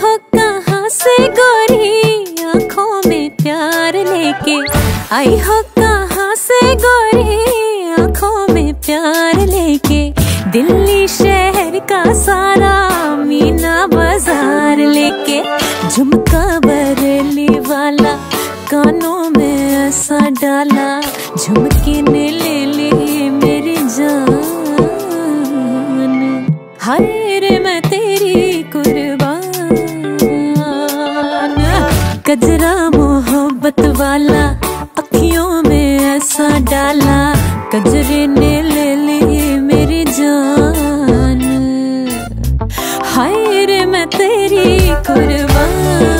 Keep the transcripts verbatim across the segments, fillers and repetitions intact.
हो कहाँ से गोरी आँखों में प्यार लेके, आई हो कहाँ से गोरी आँखों में प्यार लेके, दिल्ली शहर का सारा मीना बाजार लेके, झुमका बरेली वाला कानों में ऐसा डाला, झुमके ने ले ली मेरी जान। हाय रे मैं तेरी कुर्बान, गजरा मोहब्बत वाला अखियों में ऐसा डाला, गजरे ने ले ली मेरी जान। हाय रे मैं तेरी कुर्बान।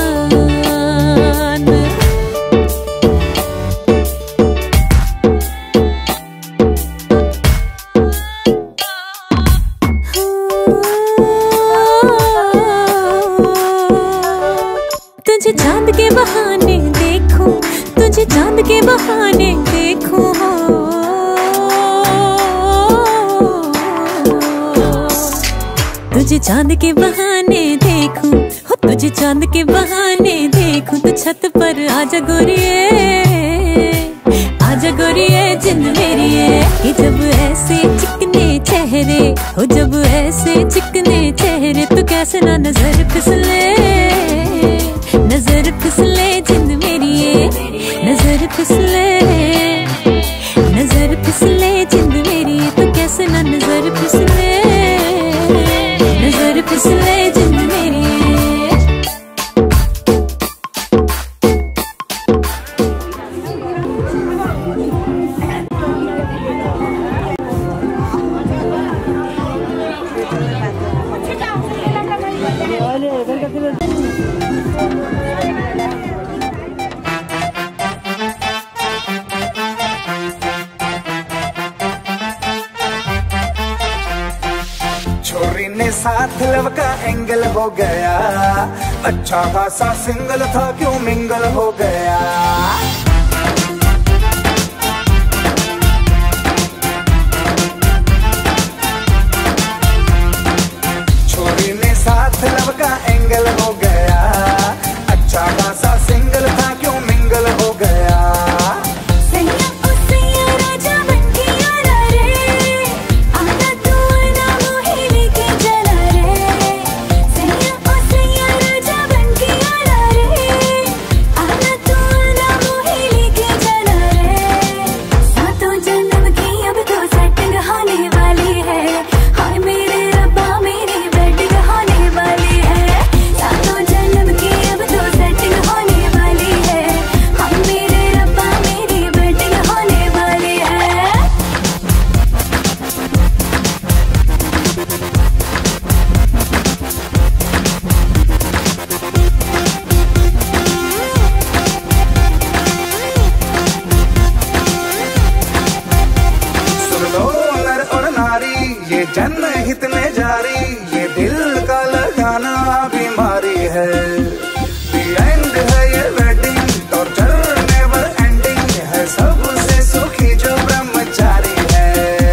तुझे चांद के बहाने देखूं, तुझे चांद के बहाने देखूं हो, तुझे चांद के बहाने देखूं हो, तुझे चांद के बहाने देखूं, तो छत पर आजा गोरिये, आजा गोरिये जिंद मेरी है। कि जब ऐसे चिकने चेहरे हो, जब ऐसे चिकने चेहरे, तो कैसे ना नजर फिसले, नजर फिसले जिंद मेरी है, नजर फिसले, नजर फिसले जिंद मेरी है, तो कैसे ना नजर फिसले, नजर फिसले जिंद मेरी है। छोरी ने साथ लव का एंगल हो गया, अच्छा खासा सिंगल था क्यों मिंगल हो गया। छोरी ने साथ लव का एंगल हो गया, अच्छा खासा सिंगल था क्यों मिंगल हो गया। जनहित में जारी ये दिल का लगाना बीमारी है। The end है ये वेडिंग, टॉर्चर नेवर एंडिंग है, सबसे सुखी जो ब्रह्मचारी है।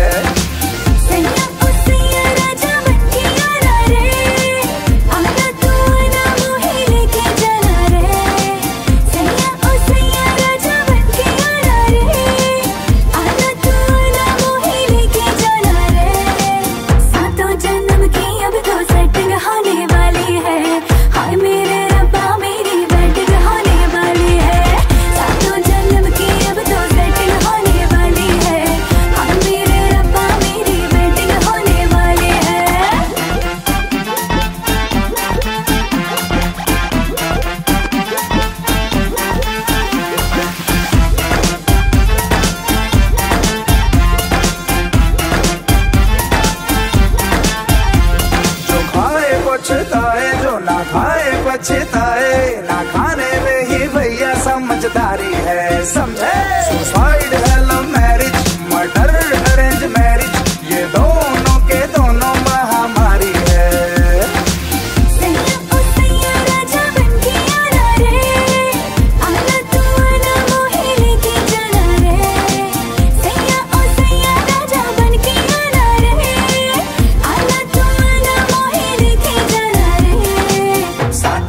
पछताए जो ना खाए पछताए, ना खाने में ही भैया समझदारी है, समझे। सुसाइड है love marriage, murder arrange marriage, ये दोनों के दोनों महामारी है। साथ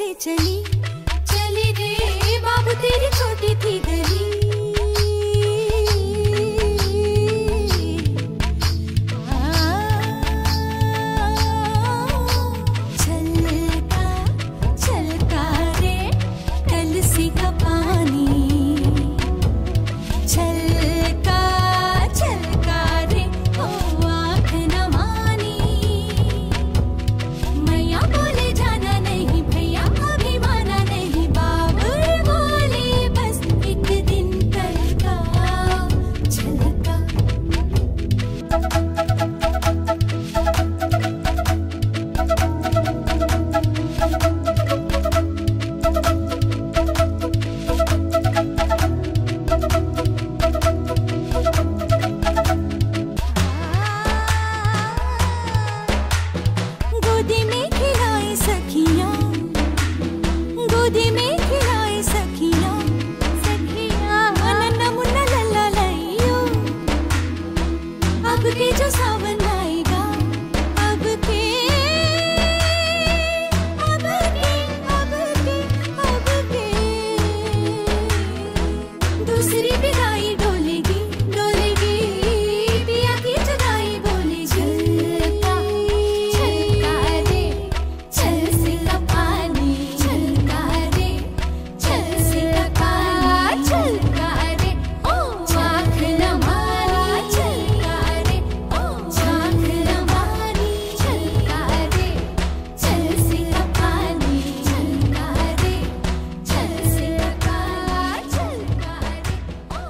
से चली चली रे बाबू तेरी छोटी थी गली। छलका छलका रे कलसी का पानी, छलका छलका रे ओ आँख न मानी। मैया बोले जाना नहीं भैया अभी माना नहीं, बाबुल बोले बस एक दिन कल का छलका। गोदी में खिलाई सखियाँ, गोदी में खिलाई सखियाँ, सखियाँ नन्ना मुन्ना लल्ला लइयो। अब के जो सावन आएगा, अब के अब के अब के अब के दूसरी विदाई डोलेगी डोलेगी पिया की जुदाई बोलेगी। छलका छलका रे छल से का पानी, छलका रे छल से का पानी, छलका रे ओ आँख न मारी, छलका रे ओ आँख न मारी, छलका रे छल से का पानी, छलका रे छल से का पानी, छलका रे ओ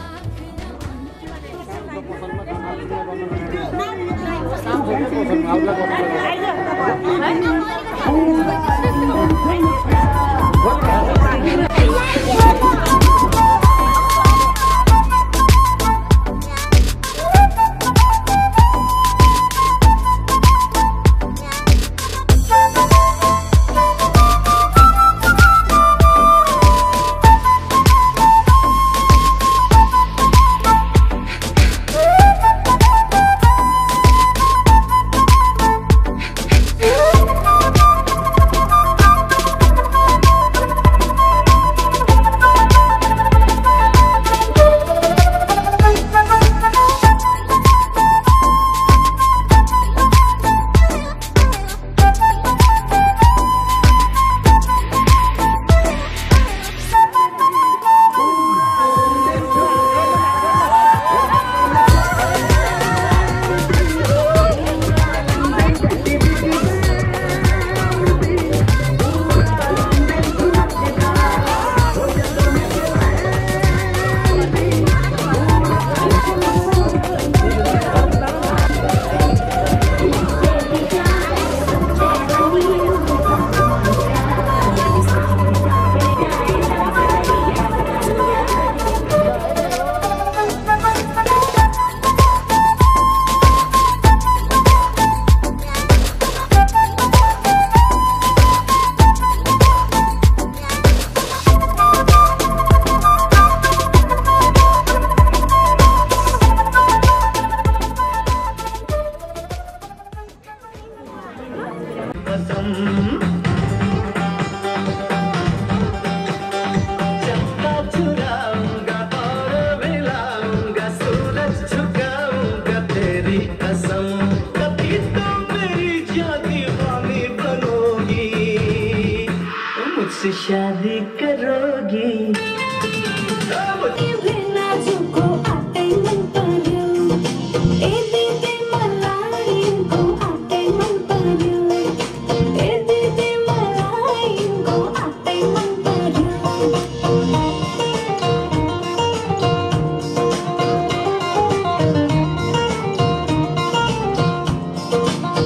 मुझसे शादी करोगी।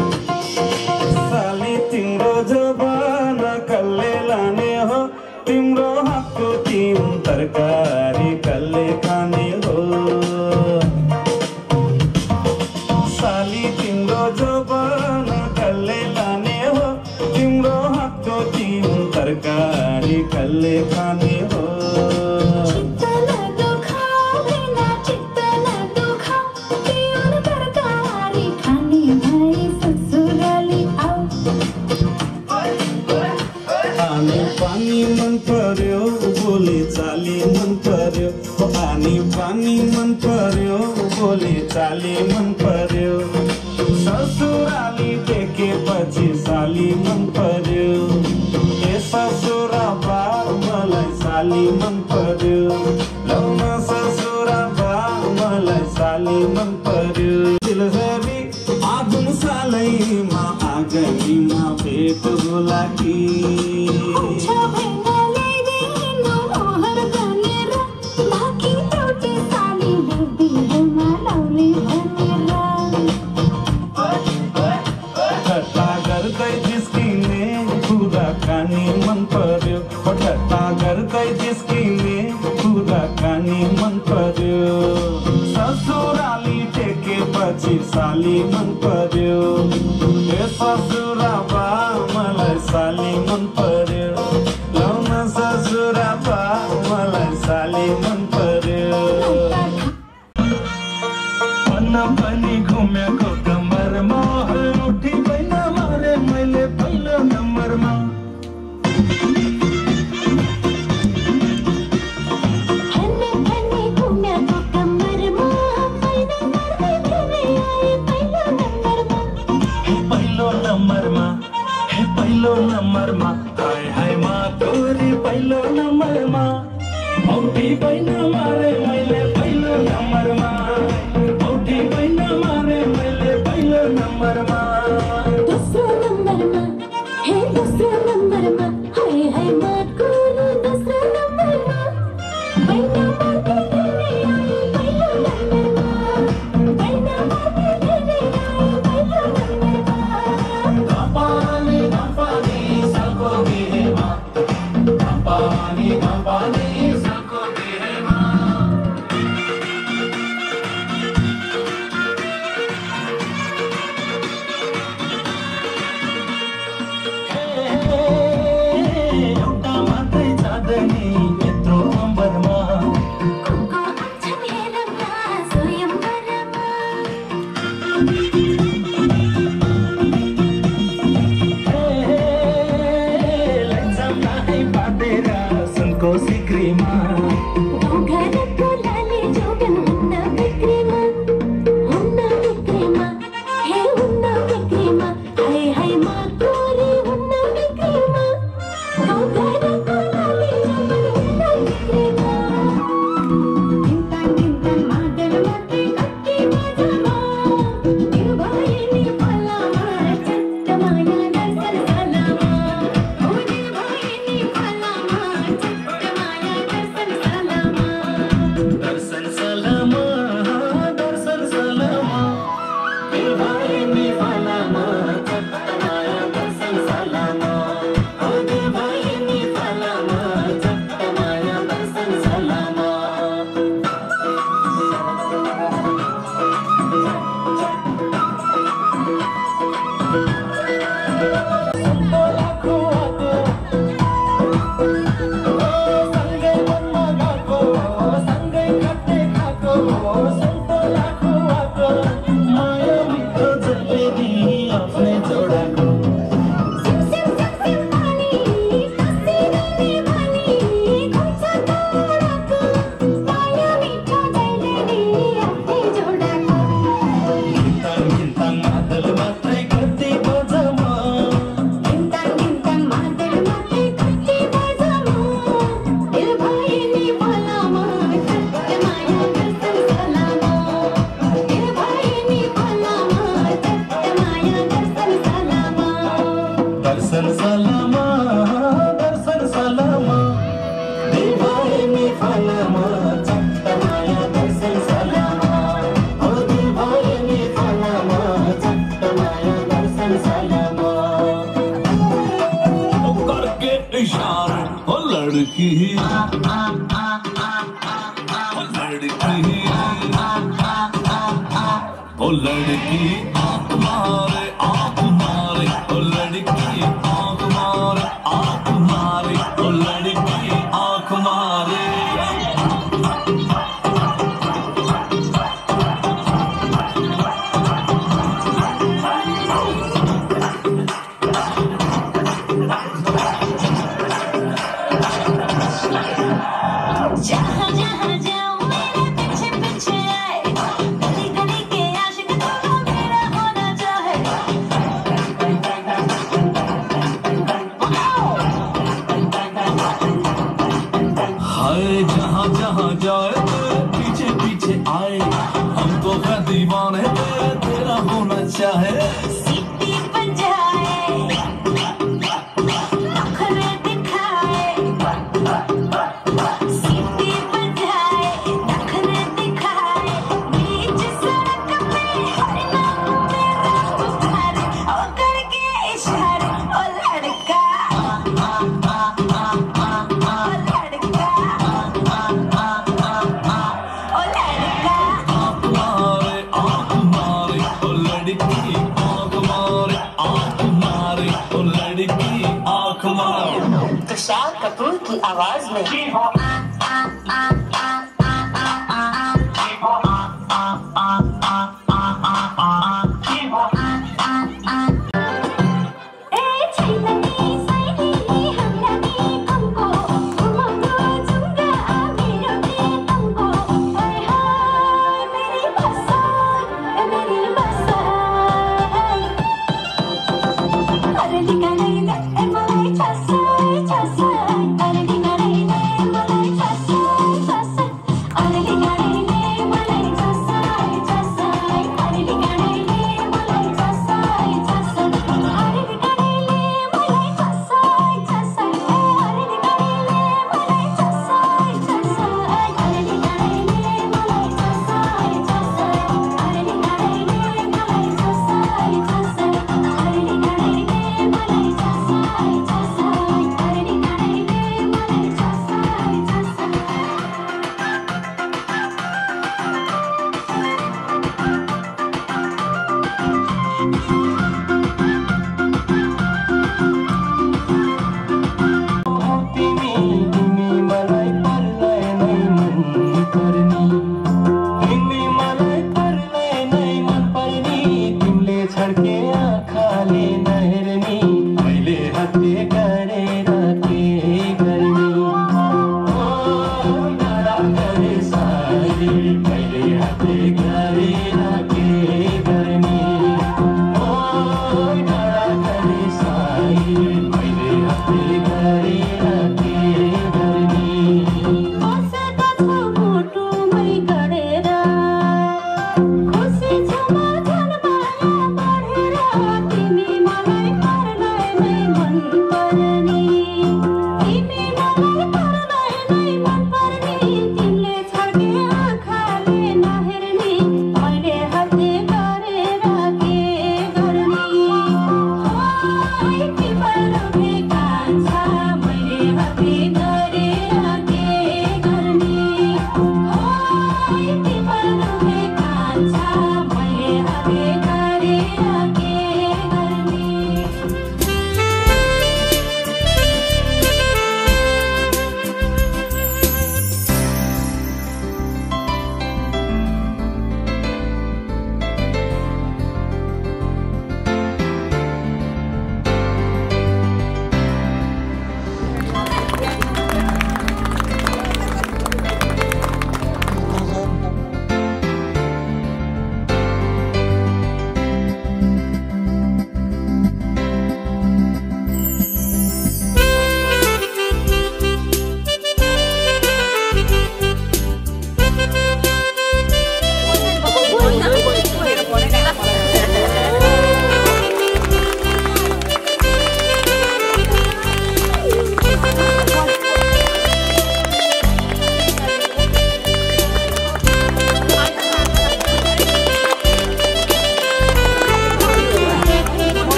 साली तिम्रो जबान कल्ले लाने हो तिम्रो पर्यो, बोली चाली मन पर्यो, ससुराली देखेपछि साली मन पर्यो, ए ससुरा बा मलाई साली मन पर्यो, लौन ससुरा बा मलाई साली मन पर्यो। दिलसरी आगुन सालैमा आगनीमा भेट होला कि कुराकानी मन पर्यो, ठट्टा गर्दै जिस्किने कुराकानी मन पर्यो, ससुराली टेकेपछि साली मन पर्यो, ए ससुरा बा मलाई साली मन पर्यो, लौन ससुरा बा मलाई साली मन पर्यो। पन्ना पनि घुमेको कम्मरमा उठी पैन मारे मैले पहिलो नम्बरमा। पहिलो नम्बरमा हाय हाय मा तोरी पहिलो नम्बरमा औठी पैन मारे मैले पहिलो नम्बरमा, औठी पैन मारे मैले पहिलो नम्बरमा, दोस्रो नम्बरमा हे दोस्रो नम्बरमा हाय हाय मा तोरी दोस्रो नम्बरमा, पैन मारे मैले पहिलो नम्बरमा, पैन मारे मैले पहिलो नम्बरमा। पानी पानी सको बिहेमा, पानी पानी सको बिहेमा। एउटा मात्रै जाँदैन यत्रो नम्बरमा, सुनको सिक्रीमा घरको लाली जोगन हुन्न बिक्रीमा, हुन्न बिक्रीमा हे हुन्न बिक्रीमा हाय हाय मा तोरी हुन्न बिक्रीमा, घरको लाली जोगन हुन्न बिक्रीमा। तिनतान तिनतान मादल मात्रै कति मजामा, दिल भयो नि फलामा चट्ट माया दर्शन सलामा, ओ दिल भयो नि फलामा चट्ट माया दर्शन सलामा। दर्शन सलामा, दर्शन सलामा, दिल भयो नि फलामा चट्ट माया दर्शन सलामा, ओ दिल भयो नि फलामा चट्ट माया दर्शन सलामा। सुनको लाखो आको, सँगै वनमा गएको, सँगै खाटे खाएको, सुनको लाखो आको, माया मिठो जलेबी आफ्नै जोडाको। सिम सिम सिम सिम पानी कसिरने भनी, खुल्छ तोराको, माया मिठो जलेबी आफ्नै जोडाको। घिन्ताङ घिन्ताङ मादल मात्रै कति बजामा, घिन्ताङ घिन्ताङ मादल मात्रै कति बजामा, दिल भयो नि फलामा चट्ट माया दर्शन सलामा, दिल भयो नि फलामा चट्ट माया दर्शन सलामा। दर्शन सलामा, दर्शन सलामा, दिल भयो नि फलामा चट्ट माया दर्शन सलामा, ओ दिल भयो नि फलामा चट्ट माया दर्शन सलामा। ओ करके इशारे ओ लड़की, ओ लड़की, ओ लड़की आँख मारे आँख मारे, ओ लड़की आँख मारे आँख मारे, ओ लड़की आँख मारे। जहाँ जहाँ जाऊँ मेरे पीछे पीछे आए, हमको क्या दीवाने तेरा तेरा होना चाहे सीटी बजाए नखरे दिखाए सीटी बजाए नखरे दिखाए बीच सड़क पे हर नाम तेरा पुकारे ओ करके इशारे ओ लड़का तुषार कपूर की आवाज में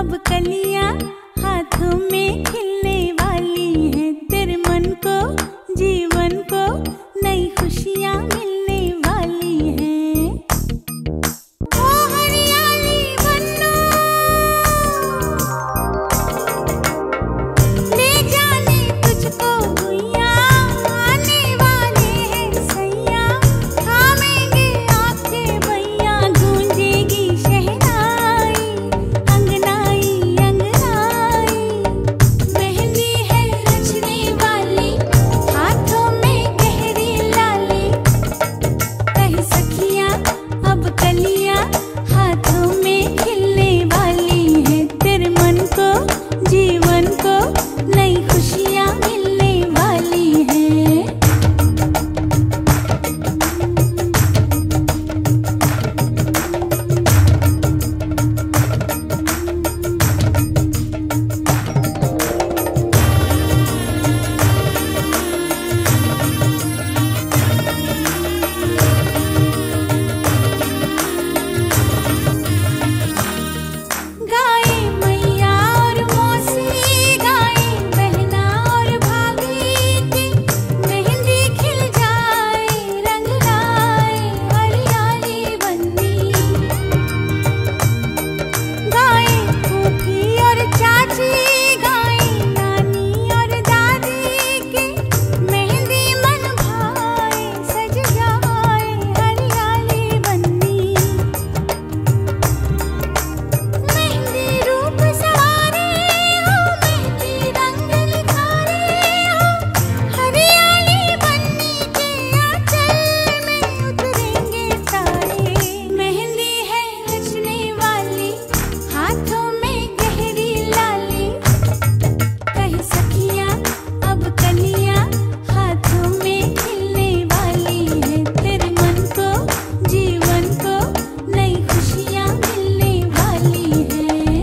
अब कलियां हाथों में खिलने वाली हैं, तेरे मन को जीवन को नई खुशियां मिलने वाली हैं। ओ हरियाली बन्नो ले जाने तुझको भुइया, आने वाले हैं सैया, थामेंगे आपके भैया, गूंजेगी शहनाई अंगनाई अंगनाई। मेहंदी है रचने वाली, हाथों में गहरी लाली, कहीं सखियां अब कलियां हाथों में खिलने वाली हैं, तेरे मन को जीवन को नई खुशियां मिलने वाली हैं। गाए मैया और मौसी, गाए बहना और भाभी की, मेहंदी खिल जाए रंग लाए हरियाली बन्नी। गाए फूफी और चाची, गाए नानी और दादी की, मेहंदी मन भाए सज जाए हरियाली बन्नी। मेहंदी रूप सवारे हो, मेहंदी रंग निखारे हो, हरियाली बन्नी के आंचल में उतरेंगे तारे। मेहंदी है रचने वाली, हाथों में गहरी लाली, कहीं सखियां अब कलियां हाथों में खिलने वाली हैं, तेरे मन को जीवन को नई खुशियां मिलने वाली हैं।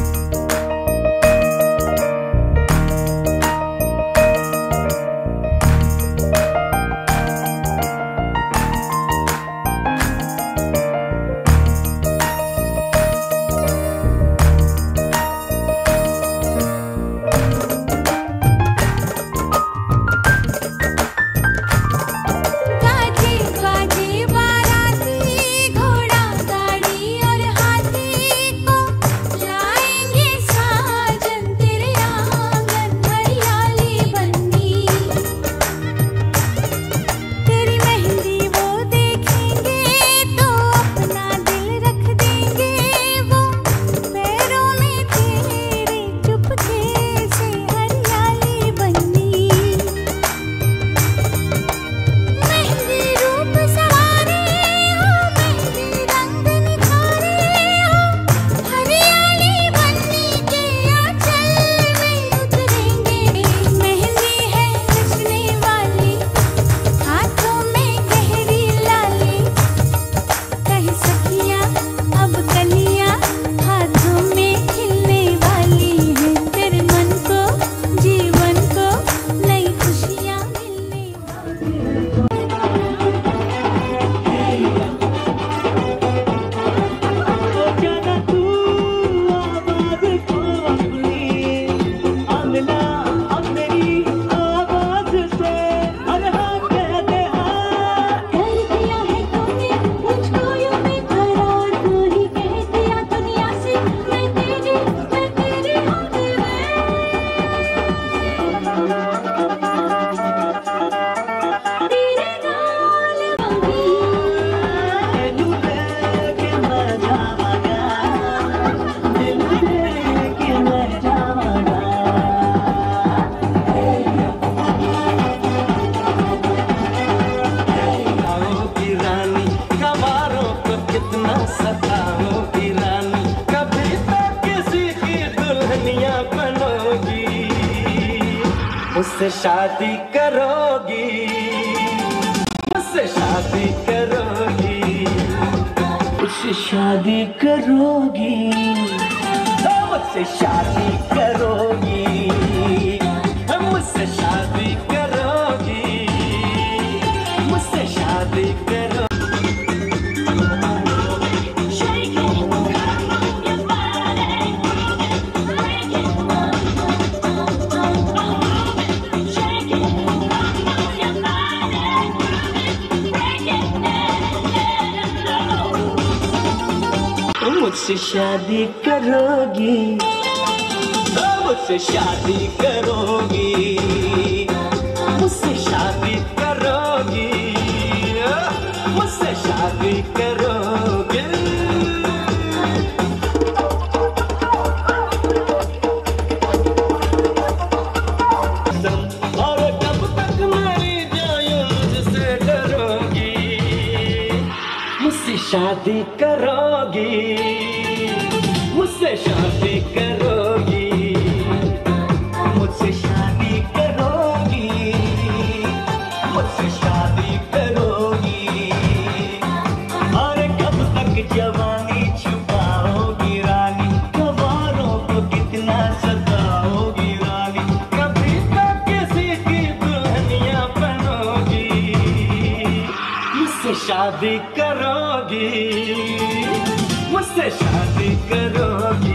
गाजे बाजे बाराती, घोड़ा गाड़ी और हाथी को लाएंगे साजन तेरे आंगन हरियाली बन्नी। तेरी मेहंदी वो देखेंगे तो अपना दिल रख देंगे, वो पैरों में तेरे चुपके से हरियाली बन्नी। मेहंदी रूप सवारे हो, मेहंदी रंग निखारे हो, हरियाली बन्नी के आंचल में उतरेंगे। मेहंदी है रचने वाली, हाथों में गहरी लाली, कहीं सखियां अब कलियां हाथों में खिलने वाली हैं, तेरे मन को जीवन को नई खुशियां मिलने वाली हैं। जाना तू आवाज को अपनी, अंगना अब मेरी आवाज से हर हाँ कह दे हाँ। कर दिया है तूने मुझको यूं बेकरार, तू ही कह दिया दुनिया से मैं तेरी मैं तेरी हूँ दीवार। तेरे नाल बंधी तेनू लेके मैं जावांगा, तेनू लेके मैं जावांगा। आओ की रानी गवारों को कितना सताओ की रानी, कभी तो किसी की दुल्हनिया बनोगी, मुझसे शादी करोगी, मुझसे शादी करोगी, मुझसे शादी करोगी, ओ मुझसे शादी करोगी, मुझसे शादी करोगी, मुझसे शादी करोगी। मुझसे शादी करोगी, मुझसे शादी करोगी, मुझसे शादी करोगी, मुझसे शादी करोगी। और कब तक मरी जाऊं मुझसे डरोगी, मुझसे शादी करोगी, मुझसे शादी करोगी, मुझसे शादी करोगी, मुझसे शादी करोगी। और कब तक जवानी छुपाओगी रानी, गवारों को कितना सताओगी रानी, कभी तक किसी की दुल्हनिया बनोगी, मुझसे शादी करोगी, मुझसे शादी करोगी,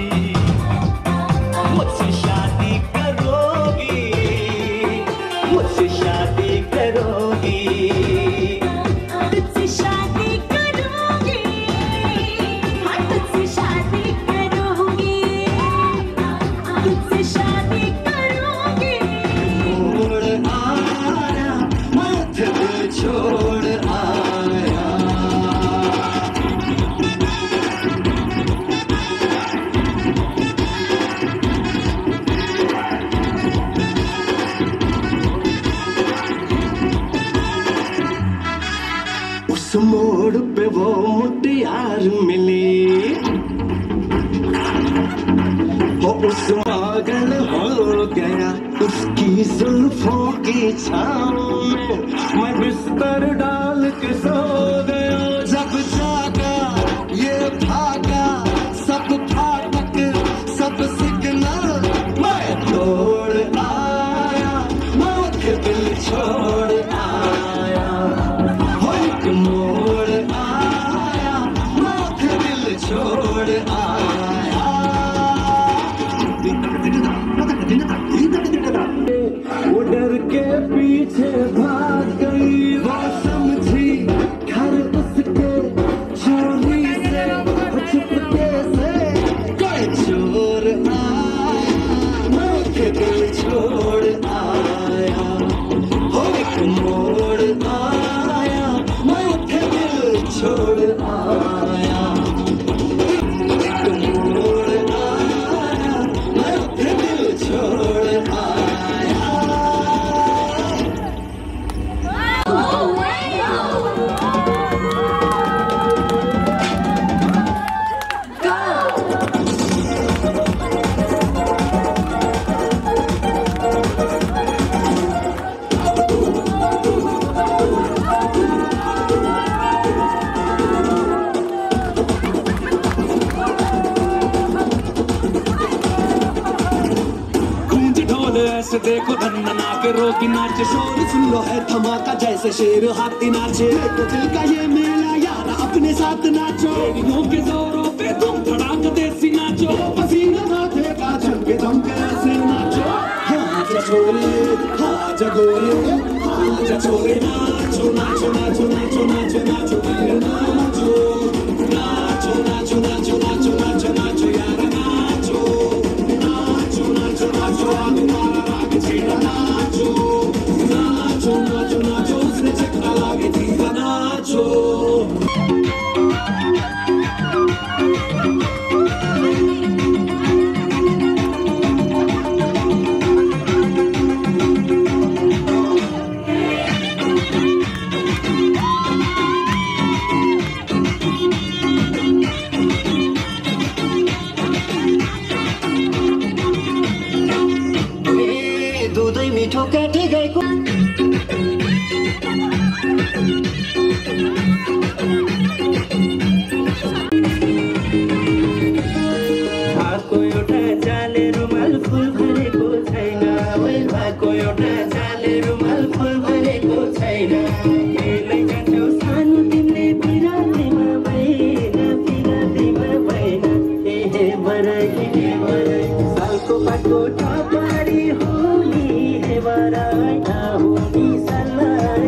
मुझसे शादी करोगी, मुझसे शादी करोगी, तुझसे शादी करूंगी, हाँ तुझसे शादी करूंगी, तुझसे शादी करूंगी। छोड़ आया मत छोड़ आया, उस मोड़ पे वो मुटियार मिली, वो उस पागल हो गया उसकी जुल्फों की छाँव में, मैं बिस्तर डाल के सो गया। जब जागा ये भागा सब फाटक सब सिग्नल, मैं तोड़ आया मौत दिल छोड़ आया, हो एक मोड़ आया मौत दिल छोड़ आया। वो डर के पीछे भाग गई, वो समझी घर उसके चोरी से छुपके से, कोई चोर आया मौत दिल छोड़ आया, हो एक मोड़ आया मौत दिल छोड़ आया, एक मोड़ आया मौत दिल छोड़ आया। ऐसे देखो धन्ना के रोकी नाचे, शोर सुन लो है धमाका जैसे शेर हाथी नाचे, देखो दिल का ये मेला यार अपने साथ नाचो, रेडियो के जोरों पे तुम धड़ाक देसी नाचो, पसीना माथे का झमके झमके ऐसे नाचो, हाँ जगोरे हाँ जगोरे हाँ जगोरे, नाचो नाचो नाचो नाचो नाचो नाचो नाचो नाचो नाचो नाचो नाचो नाचो नाचो यार नाचो नाचो नाचो नाचो नाचो नाचो नाचो नाचो उसने चक्का लागे थी नाचो। दुधै मिठो काटे गएको भएको एउटा चाले रुमाल फुल भरेको छैन, भएको एउटा चाले रुमाल फुल भरेको छैन, यसलाई जान्छौ सानो तिमीले पिरातीमा भएन पिरातीमा भएन, ए हे बराई हे बराई सालको पाटो टपारी होली हे बराई होली सल्लाइ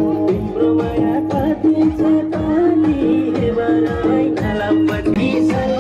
तिम्रो माया कति छ पानी हे बराई नलपति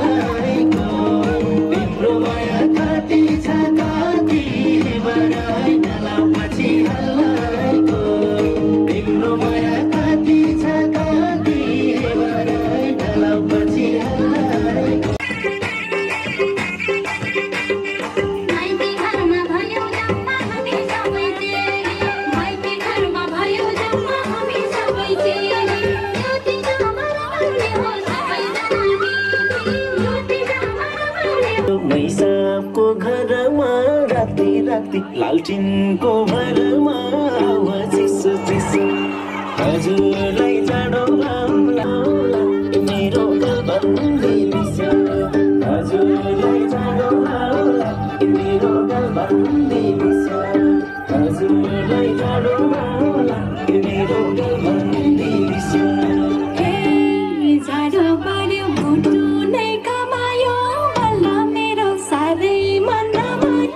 मैसाको घरमा राति राति लालटिनको भरमा हावा चिसो चिसो हजुरलाई जाडो आउला मेरो गलबन्दी मिस्यो हजुरलाई जाडो आउला मेरो गलबन्दी मिस्यो हजुरलाई जाडो आउला मेरो गलबन्दी मिस्यो हे जाडो बढ्यो मुटु नै कमायो बल्ल मेरो साह्रै मन रमायो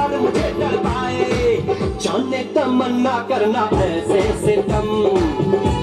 तमन्ना करना ऐसे सितम